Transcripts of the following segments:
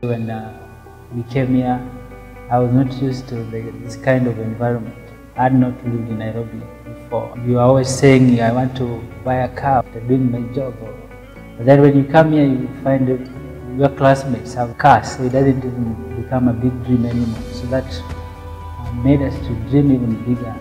when we came here, I was not used to this kind of environment. I had not lived in Nairobi before. You are always saying, I want to buy a car after doing my job. But then when you come here, you find your classmates have cars, so it doesn't even become a big dream anymore. So that made us to dream even bigger.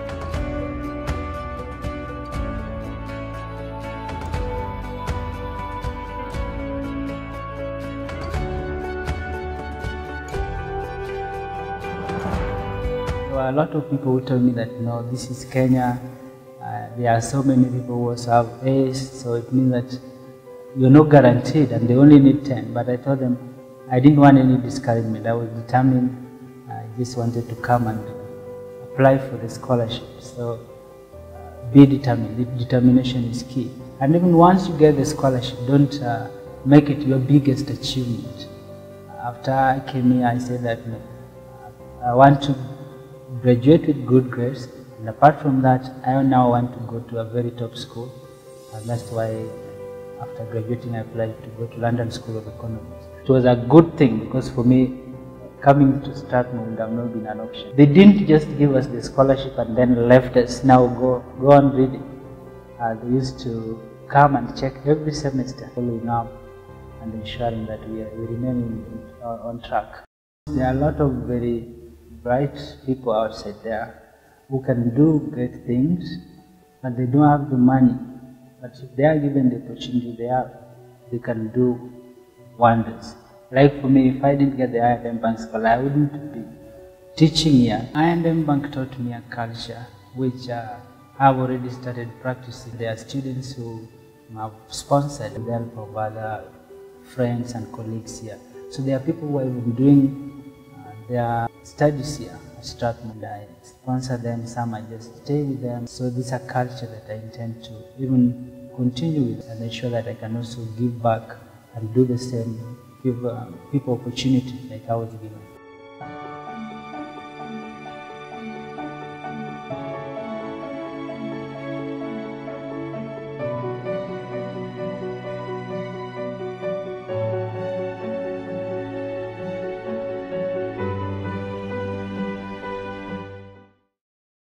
There were a lot of people who told me that, no, this is Kenya. There are so many people who also have A's, so it means that you're not guaranteed and they only need 10. But I told them I didn't want any discouragement. I was determined. I just wanted to come and apply for the scholarship. So be determined. Determination is key. And even once you get the scholarship, don't make it your biggest achievement. After I came here, I said that I want to graduate with good grades. And apart from that, I now want to go to a very top school. And that's why after graduating, I applied to go to London School of Economics. It was a good thing because for me, coming to Strathmore would have not been an option. They didn't just give us the scholarship and then left us, now go on reading. They used to come and check every semester, following up and ensuring that we remain on track. There are a lot of very bright people outside there who can do great things, but they don't have the money. But if they are given the opportunity they can do wonders. Like for me, if I didn't get the I&M Bank scholar, I wouldn't be teaching here. I&M Bank taught me a culture which I've already started practicing. There are students who have sponsored with the help of other friends and colleagues here. So there are people who have been doing their studies here at Strathmore. I sponsor them, some I just stay with them. So this is a culture that I intend to even continue with and ensure that I can also give back and do the same, give people opportunity like I was given.